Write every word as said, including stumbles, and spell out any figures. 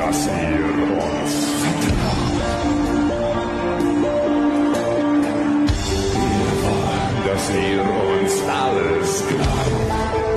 dass ihr uns vertraut. Wir wollen, dass ihr uns alles glaubt.